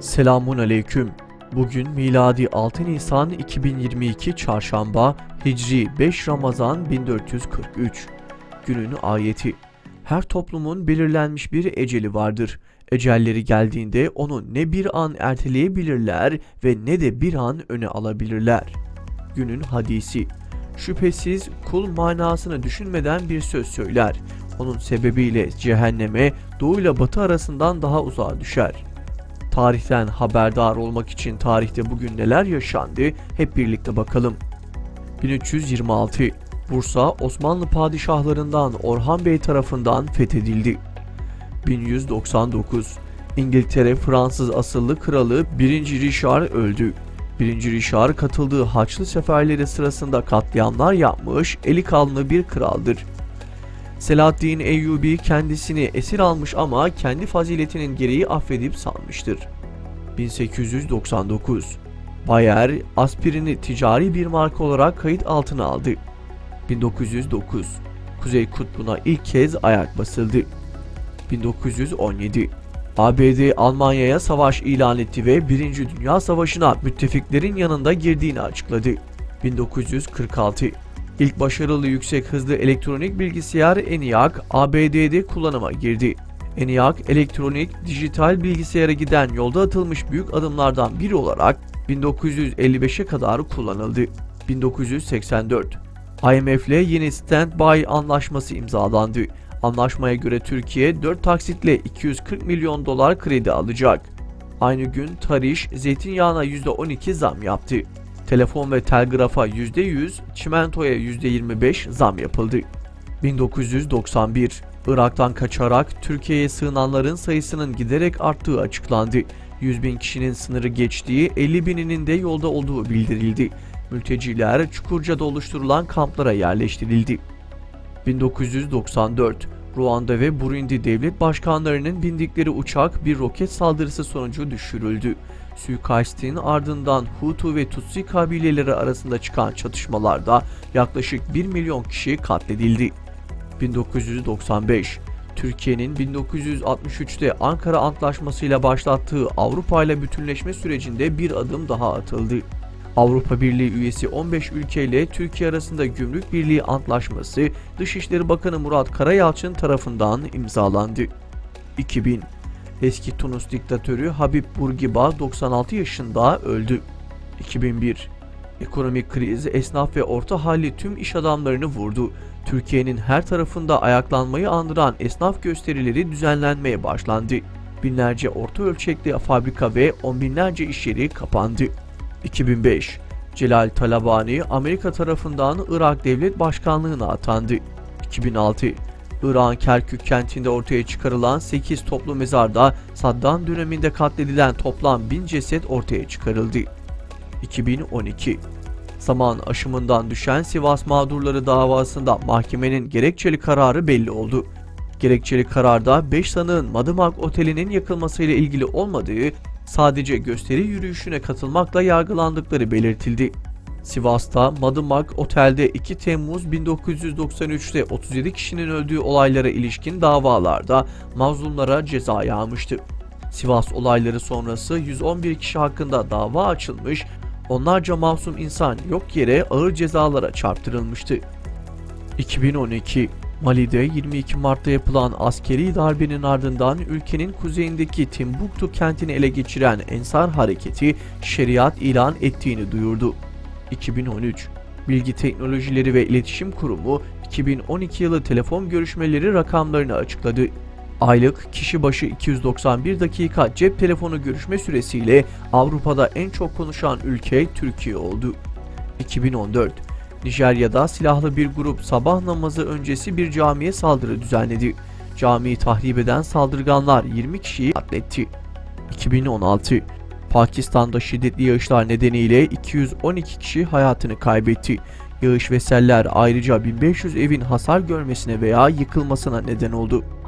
Selamun aleyküm. Bugün miladi 6 Nisan 2022 Çarşamba, Hicri 5 Ramazan 1443. Günün ayeti. Her toplumun belirlenmiş bir eceli vardır. Ecelleri geldiğinde onu ne bir an erteleyebilirler ve ne de bir an öne alabilirler. Günün hadisi. Şüphesiz kul manasını düşünmeden bir söz söyler. Onun sebebiyle cehenneme doğuyla batı arasından daha uzağa düşer. Tarihten haberdar olmak için tarihte bugün neler yaşandı hep birlikte bakalım. 1326 Bursa Osmanlı padişahlarından Orhan Bey tarafından fethedildi. 1199 İngiltere Fransız asıllı kralı 1. Richard öldü. 1. Richard katıldığı Haçlı seferleri sırasında katliamlar yapmış, eli kanlı bir kraldır. Selahaddin Eyyubi kendisini esir almış ama kendi faziletinin gereği affedip salmıştır. 1899 Bayer aspirini ticari bir marka olarak kayıt altına aldı. 1909 Kuzey Kutbu'na ilk kez ayak basıldı. 1917 ABD Almanya'ya savaş ilan etti ve 1. Dünya Savaşı'na müttefiklerin yanında girdiğini açıkladı. 1946 İlk başarılı yüksek hızlı elektronik bilgisayar ENIAC ABD'de kullanıma girdi. ENIAC elektronik dijital bilgisayara giden yolda atılmış büyük adımlardan biri olarak 1955'e kadar kullanıldı. 1984 IMF ile yeni Standby Anlaşması imzalandı. Anlaşmaya göre Türkiye 4 taksitle 240 milyon dolar kredi alacak. Aynı gün Tariş zeytinyağına %12 zam yaptı. Telefon ve telgrafa %100, çimentoya %25 zam yapıldı. 1991 Irak'tan kaçarak Türkiye'ye sığınanların sayısının giderek arttığı açıklandı. 100.000 kişinin sınırı geçtiği, 50.000'inin de yolda olduğu bildirildi. Mülteciler Çukurca'da oluşturulan kamplara yerleştirildi. 1994 Ruanda ve Burundi devlet başkanlarının bindikleri uçak bir roket saldırısı sonucu düşürüldü. Suikastin ardından Hutu ve Tutsi kabileleri arasında çıkan çatışmalarda yaklaşık 1 milyon kişi katledildi. 1995 Türkiye'nin 1963'te Ankara Antlaşması ile başlattığı Avrupa ile bütünleşme sürecinde bir adım daha atıldı. Avrupa Birliği üyesi 15 ülkeyle Türkiye arasında Gümrük Birliği Antlaşması Dışişleri Bakanı Murat Karayalçın tarafından imzalandı. 2000 Eski Tunus diktatörü Habib Bourguiba 96 yaşında öldü. 2001 Ekonomik kriz esnaf ve orta halli tüm iş adamlarını vurdu. Türkiye'nin her tarafında ayaklanmayı andıran esnaf gösterileri düzenlenmeye başlandı. Binlerce orta ölçekli fabrika ve on binlerce iş yeri kapandı. 2005 Celal Talabani Amerika tarafından Irak Devlet Başkanlığı'na atandı. 2006 İran Kerkük kentinde ortaya çıkarılan 8 toplu mezarda Saddam döneminde katledilen toplam 1000 ceset ortaya çıkarıldı. 2012 Zaman aşımından düşen Sivas mağdurları davasında mahkemenin gerekçeli kararı belli oldu. Gerekçeli kararda 5 sanığın Madımak Oteli'nin yakılmasıyla ilgili olmadığı, sadece gösteri yürüyüşüne katılmakla yargılandıkları belirtildi. Sivas'ta Madımak Otel'de 2 Temmuz 1993'te 37 kişinin öldüğü olaylara ilişkin davalarda mazlumlara ceza yağmıştı. Sivas olayları sonrası 111 kişi hakkında dava açılmış, onlarca masum insan yok yere ağır cezalara çarptırılmıştı. 2012 Mali'de 22 Mart'ta yapılan askeri darbenin ardından ülkenin kuzeyindeki Timbuktu kentini ele geçiren Ensar Hareketi şeriat ilan ettiğini duyurdu. 2013 Bilgi Teknolojileri ve İletişim Kurumu 2012 yılı telefon görüşmeleri rakamlarını açıkladı. Aylık kişi başı 291 dakika cep telefonu görüşme süresiyle Avrupa'da en çok konuşan ülke Türkiye oldu. 2014 Nijerya'da silahlı bir grup sabah namazı öncesi bir camiye saldırı düzenledi. Camiyi tahrip eden saldırganlar 20 kişiyi katletti. 2016 Pakistan'da şiddetli yağışlar nedeniyle 212 kişi hayatını kaybetti. Yağış ve seller ayrıca 1500 evin hasar görmesine veya yıkılmasına neden oldu.